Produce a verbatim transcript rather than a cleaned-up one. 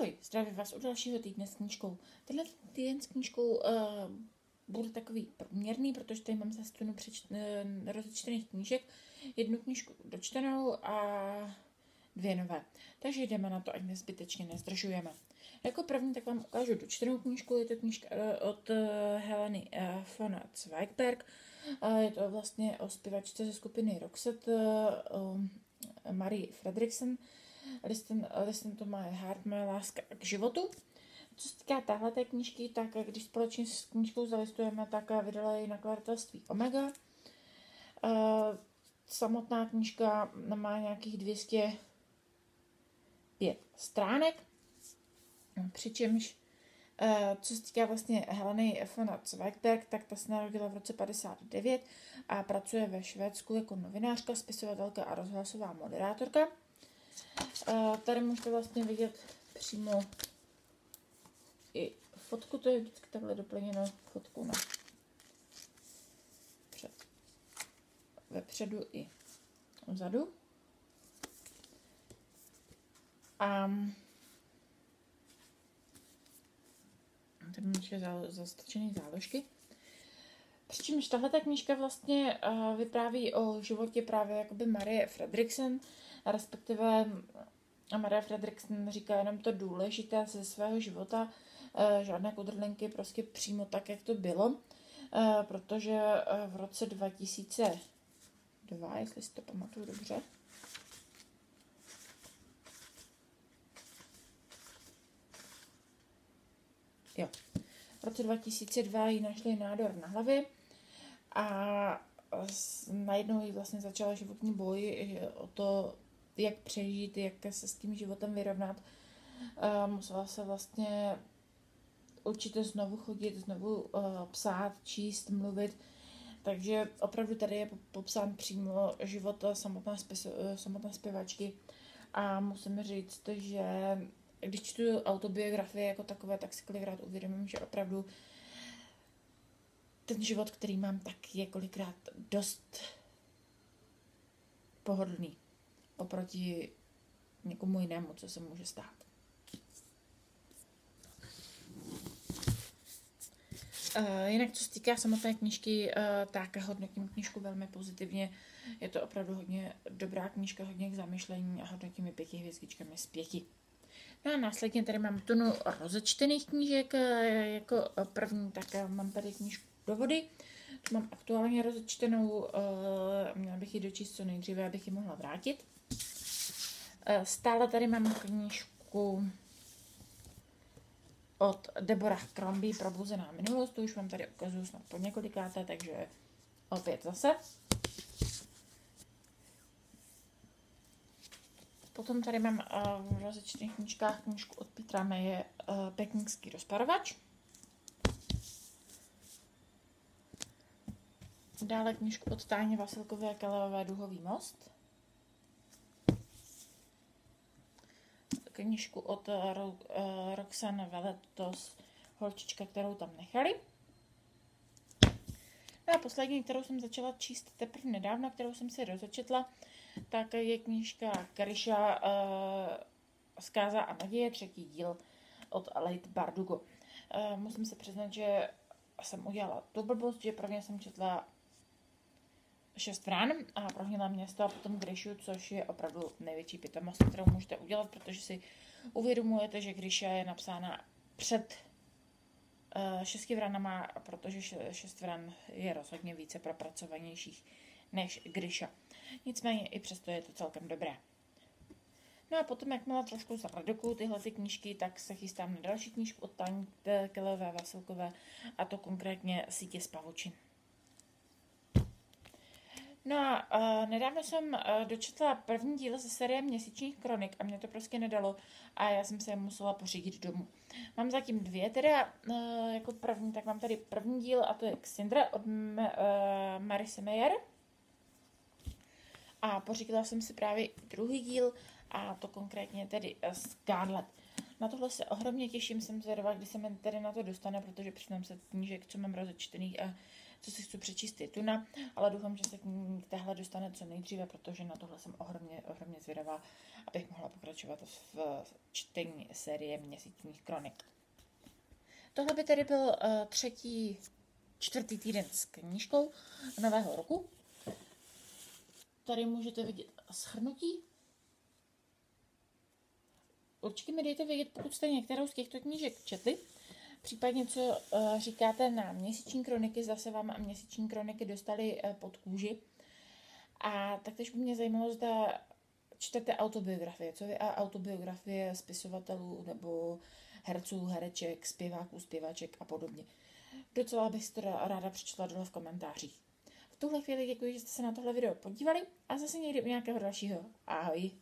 Ahoj, zdravím vás u dalšího týdne s knížkou. Tenhle týden s knížkou uh, bude takový průměrný, protože tady mám zastunu přeč, uh, rozečtených knížek, jednu knížku dočtenou a dvě nové. Takže jdeme na to, ať nezbytečně nezdržujeme. Jako první tak vám ukážu dočtenou knížku, je to knížka uh, od uh, Heleny uh, von Zweigbergk. Uh, je to vlastně o zpěvačce ze skupiny Roxette, uh, uh, Marie Fredriksson. Listen, listen to my heart, moje láska k životu. Co se týká téhleté knížky, tak když společně s knížkou zalistujeme, tak vydala ji nakladatelství Omega. Uh, samotná knížka má nějakých dvě stě pět stránek, přičemž uh, co se týká vlastně Heleny von Zweigbergk, tak ta se narodila v roce padesát devět a pracuje ve Švédsku jako novinářka, spisovatelka a rozhlasová moderátorka. Uh, tady můžete vlastně vidět přímo i fotku, to je vždycky takhle doplněno fotku na před, vepředu i vzadu. A tady mám ještě zastrčené záložky. Přičemž tahle knížka vlastně uh, vypráví o životě právě jakoby Marie Fredriksson, respektive Marie Fredriksson říká jenom to důležité ze svého života, uh, žádné kudrlinky, prostě přímo tak, jak to bylo, uh, protože uh, v roce dva tisíce dva, jestli si to pamatuju dobře, jo, v roce dva tisíce dva jí našli nádor na hlavě a najednou jí vlastně začala životní boj o to, jak přežít, jak se s tím životem vyrovnat. Musela se vlastně učit znovu chodit, znovu psát, číst, mluvit. Takže opravdu tady je popsán přímo život samotné, samotné zpěvačky. A musím říct, že když čtu autobiografie jako takové, tak si kolikrát uvědomím, že opravdu ten život, který mám, tak je kolikrát dost pohodlný oproti někomu jinému, co se může stát. Uh, jinak, co se týká samotné knížky, uh, tak hodnotím knížku velmi pozitivně. Je to opravdu hodně dobrá knížka, hodně k zamyšlení a hodnotím ji pěti hvězdičkami z pěti. No a následně tady mám tunu rozečtených knížek. Jako první tak mám tady knížku Do vody. Tu mám aktuálně rozečtenou, měla bych ji dočíst co nejdříve, abych ji mohla vrátit. Stále tady mám knížku od Deborah Crombie Probuzená minulost, tu už vám tady ukazuju snad po několikáté, takže opět zase. Potom tady mám v rozečtených knížkách knížku od Petra Maye Pekingský rozparovač. Dále knížku od Táni Vasilkové Kaleové Duhový most. Knížku od Ro- Roxane Veletos Holčička, kterou tam nechali. No a poslední, kterou jsem začala číst teprve nedávno, kterou jsem si rozečetla, tak je knížka Grisha uh, Zkáza a naděje, třetí díl od Leigh Bardugo. Uh, musím se přiznat, že jsem udělala tu blbost, že prvně jsem četla Šest vran a prohnila město a potom Grishu, což je opravdu největší pitomost, kterou můžete udělat, protože si uvědomujete, že Grisha je napsána před uh, šesti vranama, protože šest vran je rozhodně více propracovanějších než Grisha. Nicméně i přesto je to celkem dobré. No a potom, jakmile trošku zaredukuju tyhle ty knížky, tak se chystám na další knížku od Táni Kelové Vasilkové, a to konkrétně Sítě z pavučin. No a uh, nedávno jsem uh, dočetla první díl ze série Měsíčních kronik a mě to prostě nedalo a já jsem se je musela pořídit domů. Mám zatím dvě, teda uh, jako první, tak mám tady první díl a to je Xindra od uh, Marise Meyer. A pořídila jsem si právě druhý díl a to konkrétně tedy uh, Scarlet. Na tohle se ohromně těším, jsem zvědavá, kdy se mi tady na to dostane, protože přiznám se knížek, co mám rozečtený a co si chci přečíst, je tuna, ale doufám, že se k téhle dostane co nejdříve, protože na tohle jsem ohromně, ohromně zvědavá, abych mohla pokračovat v čtení série Měsíčních kronik. Tohle by tedy byl uh, třetí, čtvrtý týden s knížkou nového roku. Tady můžete vidět shrnutí. Určitě mi dejte vědět, pokud jste některou z těchto knížek četli. Případně, co uh, říkáte na Měsíční kroniky, zase vám Měsíční kroniky dostali uh, pod kůži. A taktéž by mě zajímalo, zda čtete autobiografie. Co vy a autobiografie spisovatelů nebo herců, hereček, zpěváků, zpěvaček a podobně. Docela bych to ráda přečetla dole v komentářích. V tuhle chvíli děkuji, že jste se na tohle video podívali a zase někdy u nějakého dalšího. Ahoj!